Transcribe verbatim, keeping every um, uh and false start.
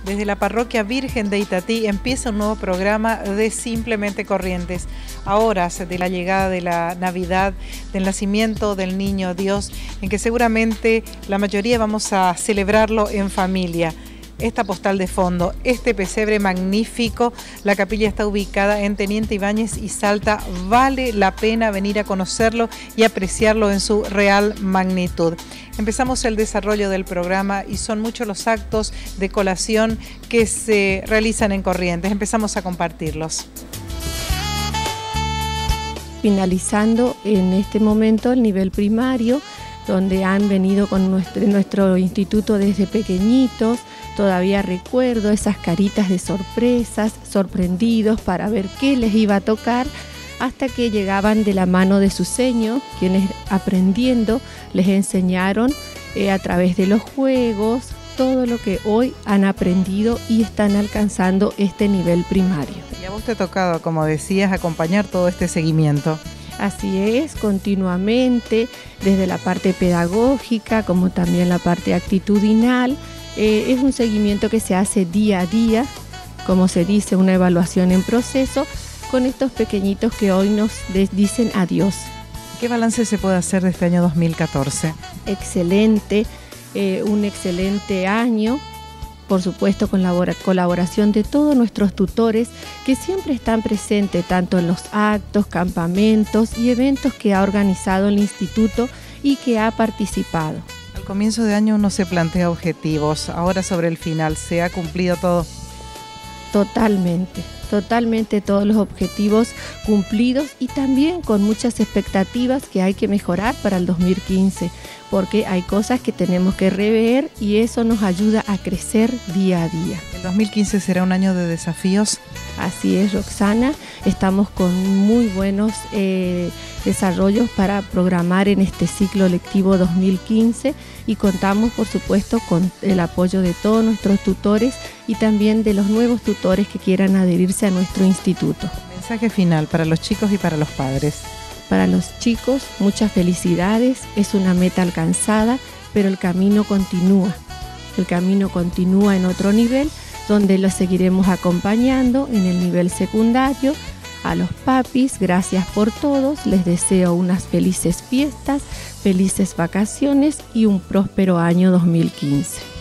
Desde la Parroquia Virgen de Itatí empieza un nuevo programa de Simplemente Corrientes. A horas de la llegada de la Navidad, del nacimiento del Niño Dios, en que seguramente la mayoría vamos a celebrarlo en familia. Esta postal de fondo, este pesebre magnífico, la capilla está ubicada en Teniente Ibáñez y Salta. Vale la pena venir a conocerlo y apreciarlo en su real magnitud. Empezamos el desarrollo del programa y son muchos los actos de colación que se realizan en Corrientes. Empezamos a compartirlos. Finalizando en este momento el nivel primario, donde han venido con nuestro, nuestro instituto desde pequeñitos. Todavía recuerdo esas caritas de sorpresas, sorprendidos para ver qué les iba a tocar, hasta que llegaban de la mano de su seño, quienes aprendiendo les enseñaron eh, a través de los juegos todo lo que hoy han aprendido y están alcanzando este nivel primario. Y a vos te ha tocado, como decías, acompañar todo este seguimiento. Así es, continuamente, desde la parte pedagógica como también la parte actitudinal. Eh, es un seguimiento que se hace día a día, como se dice, una evaluación en proceso, con estos pequeñitos que hoy nos dicen adiós. ¿Qué balance se puede hacer de este año dos mil catorce? Excelente, eh, un excelente año. Por supuesto, con la colaboración de todos nuestros tutores que siempre están presentes tanto en los actos, campamentos y eventos que ha organizado el instituto y que ha participado. Al comienzo de año uno se plantea objetivos, ahora sobre el final, ¿se ha cumplido todo? Totalmente, totalmente todos los objetivos cumplidos y también con muchas expectativas que hay que mejorar para el dos mil quince, porque hay cosas que tenemos que rever y eso nos ayuda a crecer día a día. ¿El dos mil quince será un año de desafíos? Así es, Roxana, estamos con muy buenos eh, desarrollos para programar en este ciclo lectivo dos mil quince y contamos por supuesto con el apoyo de todos nuestros tutores y también de los nuevos tutores que quieran adherirse a nuestro instituto. Mensaje final para los chicos y para los padres. Para los chicos, muchas felicidades, es una meta alcanzada, pero el camino continúa. El camino continúa en otro nivel, donde los seguiremos acompañando en el nivel secundario. A los papis, gracias por todos, les deseo unas felices fiestas, felices vacaciones y un próspero año dos mil quince.